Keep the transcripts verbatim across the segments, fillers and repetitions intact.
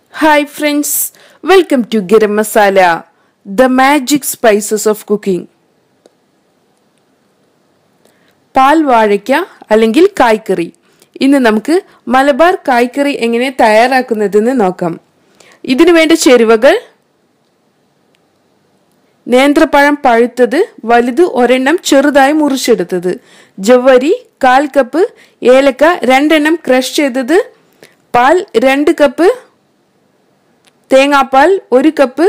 Hi friends, welcome to Garam Masala, the magic spices of cooking. പാൽ വാഴയ്ക്ക അല്ലെങ്കിൽ കായ്ക്കറി. ഇന്ന് നമുക്ക് മലബാർ കായ്ക്കറി എങ്ങനെ തയ്യാറാക്കുന്നതെന്ന് നോക്കാം. ഇതിനു വേണ്ട ചേരുവകൾ: നേന്ത്രപ്പഴം പഴുത്തത് വലുത് ഒരെണ്ണം ചെറുതായി മുറിച്ചെടുത്തത്, ജവ്വരി കാൽ കപ്പ്, ഏലക്ക രണ്ടെണ്ണം ക്രഷ് ചെയ്തത്, പാൽ രണ്ട് കപ്പ്, തേങ്ങാപ്പാൽ ഒരു കപ്പ്,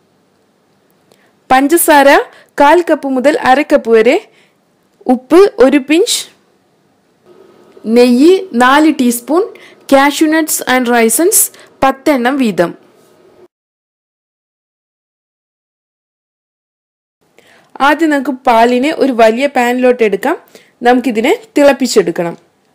പഞ്ചസാര കാൽ കപ്പ് മുതൽ അര കപ്പ് വരെ, ഉപ്പ് ഒരു പിഞ്ച്, നെയ്യ് നാല് teaspoon, cashew nuts and raisins പത്തെണ്ണം വീതം. ആദ്യം നമുക്ക് പാലിനെ ഒരു വലിയ പാനിലോട്ട് എടുക്കാം. നമുക്കിതിനെ തിളപ്പിച്ചെടുക്കണം.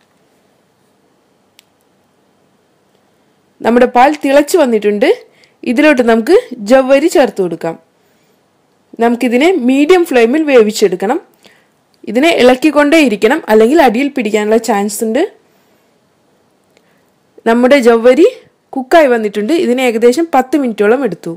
നമ്മുടെ പാൽ തിളച്ചു വന്നിട്ടുണ്ട്. ഇതിലോട്ട് നമുക്ക് ജവ്വരി ചേർത്ത് കൊടുക്കാം. നമുക്കിതിനെ മീഡിയം ഫ്ലെയിമിൽ വേവിച്ചെടുക്കണം. ഇതിനെ ഇളക്കിക്കൊണ്ടേ ഇരിക്കണം, അല്ലെങ്കിൽ അടിയിൽ പിടിക്കാനുള്ള ചാൻസ് ഉണ്ട്. നമ്മുടെ ജവ്വരി കുക്കായി വന്നിട്ടുണ്ട്. ഇതിന് ഏകദേശം പത്ത് മിനിറ്റോളം എടുത്തു.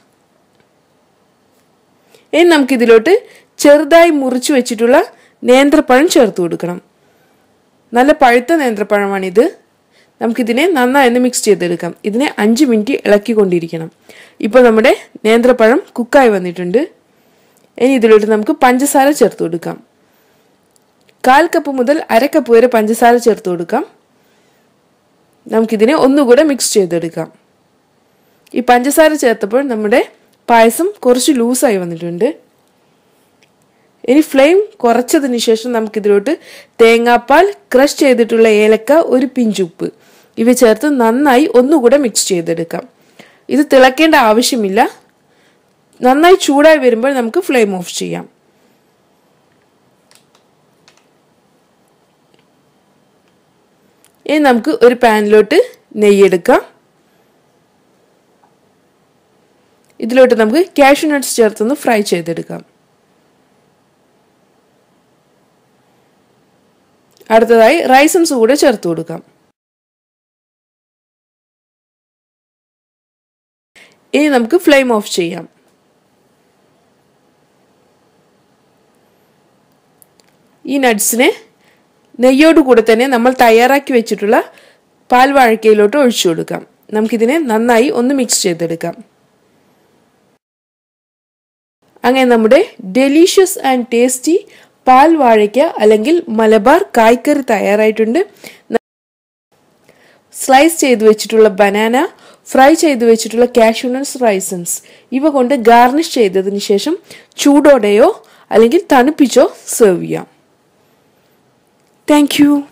ഇനി നമുക്കിതിലോട്ട് ചെറുതായി മുറിച്ചു വെച്ചിട്ടുള്ള നേന്ത്രപ്പഴം ചേർത്ത് കൊടുക്കണം. നല്ല പഴുത്ത നേന്ത്രപ്പഴമാണിത്. നമുക്കിതിനെ നന്നായി മിക്സ് ചെയ്തെടുക്കാം. ഇതിനെ അഞ്ച് മിനിറ്റ് ഇളക്കിക്കൊണ്ടിരിക്കണം. ഇപ്പോൾ നമ്മുടെ നേന്ത്രപ്പഴം കുക്കായി വന്നിട്ടുണ്ട്. ഇനി ഇതിലോട്ട് നമുക്ക് പഞ്ചസാര ചേർത്ത് കൊടുക്കാം. കാൽ കപ്പ് മുതൽ അര കപ്പ് വരെ പഞ്ചസാര ചേർത്ത് കൊടുക്കാം. നമുക്കിതിനെ ഒന്നുകൂടെ മിക്സ് ചെയ്തെടുക്കാം. ഈ പഞ്ചസാര ചേർത്തപ്പോൾ നമ്മുടെ പായസം കുറച്ച് ലൂസായി വന്നിട്ടുണ്ട്. ഇനി ഫ്ലെയിം കുറച്ചതിന് ശേഷം നമുക്കിതിലോട്ട് തേങ്ങാപ്പാൽ, ക്രഷ് ചെയ്തിട്ടുള്ള ഏലക്ക, ഒരു പിഞ്ച് ഉപ്പ് ഇവ ചേർത്ത് നന്നായി ഒന്നുകൂടെ മിക്സ് ചെയ്തെടുക്കാം. ഇത് തിളക്കേണ്ട ആവശ്യമില്ല. നന്നായി ചൂടായി വരുമ്പോൾ നമുക്ക് ഫ്ലെയിം ഓഫ് ചെയ്യാം. ഇനി നമുക്ക് ഒരു പാനിലോട്ട് നെയ്യെടുക്കാം. ഇതിലോട്ട് നമുക്ക് കാഷ്യൂ നട്ട്സ് ചേർത്തൊന്ന് ഫ്രൈ ചെയ്തെടുക്കാം. അടുത്തതായി റൈസൻസ് കൂടെ ചേർത്ത് കൊടുക്കാം. ഇനി നമുക്ക് ഫ്ലെയിം ഓഫ് ചെയ്യാം. ഈ നട്ട്സിനെ നെയ്യോട് കൂടെ തന്നെ നമ്മൾ തയ്യാറാക്കി വെച്ചിട്ടുള്ള പാൽ വാഴക്കയിലോട്ട് ഒഴിച്ചു കൊടുക്കാം. നമുക്കിതിനെ നന്നായി ഒന്ന് മിക്സ് ചെയ്തെടുക്കാം. അങ്ങനെ നമ്മുടെ ഡെലീഷ്യസ് ആൻഡ് ടേസ്റ്റി പാൽ വാഴയ്ക്ക അല്ലെങ്കിൽ മലബാർ കായ്ക്കറി തയ്യാറായിട്ടുണ്ട്. സ്ലൈസ് ചെയ്ത് വെച്ചിട്ടുള്ള ബനാന, ഫ്രൈ ചെയ്ത് വെച്ചിട്ടുള്ള കാഷ്യൂ നട്ട്സ്, റൈസൻസ് ഇവ കൊണ്ട് ഗാർണിഷ് ചെയ്തതിന് ശേഷം ചൂടോടെയോ അല്ലെങ്കിൽ തണുപ്പിച്ചോ സെർവ് ചെയ്യാം. Thank U.